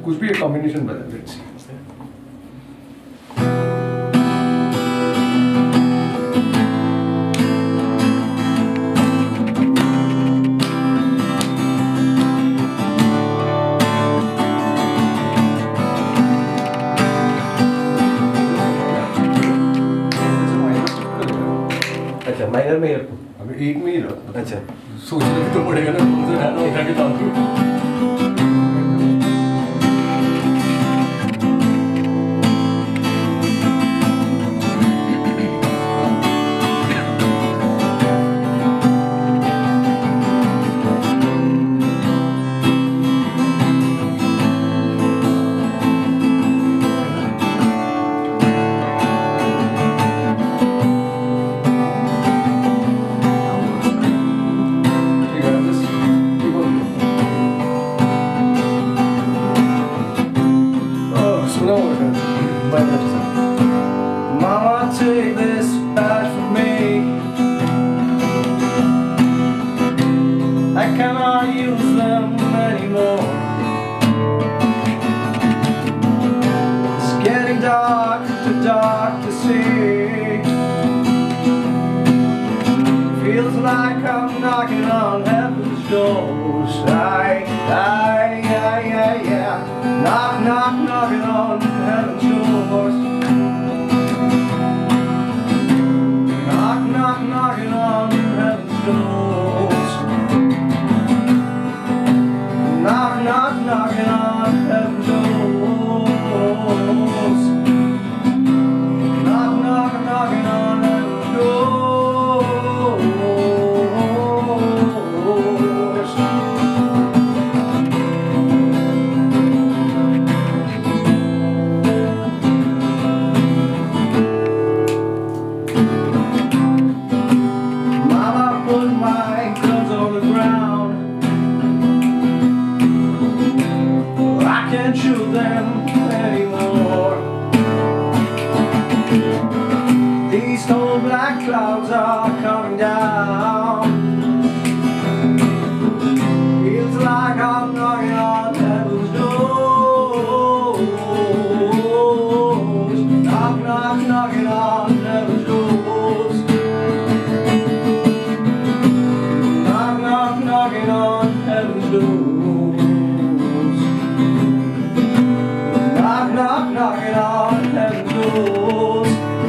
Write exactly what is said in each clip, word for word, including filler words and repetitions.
कुछ भी एक कॉम्बिनेशन बता लेट्स सी अच्छा माइनर में ही रखो अभी एक में ही रहो अच्छा सोचना भी तो पड़ेगा ना कौन सा गाना उठा के डाल दूँ Mama, take this badge from me. I cannot use them anymore. It's getting dark, too dark to see. Feels like I'm knocking on heaven's doors. I, I, I, I, yeah. Knock, knock, knocking on heaven's doors. Knock, knock, knocking on heaven's doors. Knock, knock, knocking on heaven's doors. Knock, knock, knocking on heaven's doors. Can't shoot them anymore. These cold black clouds are coming down. Feels like I'm knocking on heaven's doors. Knock, knock, knocking on heaven's doors. Knock, knock, knocking on heaven's doors. Knock, knock, knocking on heaven's doors.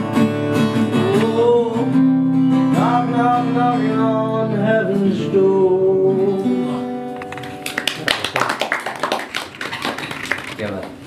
Oh, knock, knock, knocking on heaven's doors. क्या बात